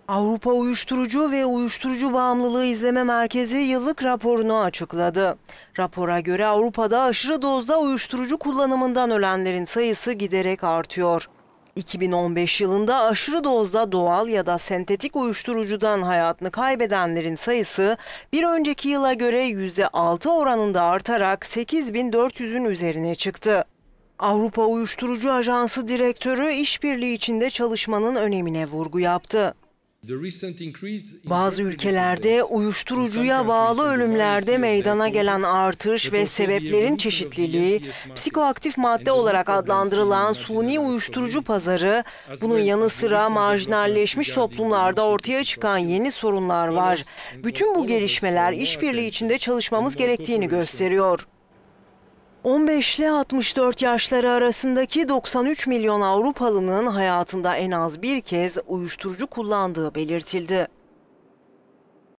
Avrupa Uyuşturucu ve Uyuşturucu Bağımlılığı İzleme Merkezi yıllık raporunu açıkladı. Rapora göre Avrupa'da aşırı dozda uyuşturucu kullanımından ölenlerin sayısı giderek artıyor. 2015 yılında aşırı dozda doğal ya da sentetik uyuşturucudan hayatını kaybedenlerin sayısı bir önceki yıla göre %6 oranında artarak 8.400'ün üzerine çıktı. Avrupa Uyuşturucu Ajansı Direktörü işbirliği içinde çalışmanın önemine vurgu yaptı. Bazı ülkelerde uyuşturucuya bağlı ölümlerde meydana gelen artış ve sebeplerin çeşitliliği, psikoaktif madde olarak adlandırılan suni uyuşturucu pazarı, bunun yanı sıra marjinalleşmiş toplumlarda ortaya çıkan yeni sorunlar var. Bütün bu gelişmeler işbirliği içinde çalışmamız gerektiğini gösteriyor. 15 ile 64 yaşları arasındaki 93 milyon Avrupalı'nın hayatında en az bir kez uyuşturucu kullandığı belirtildi.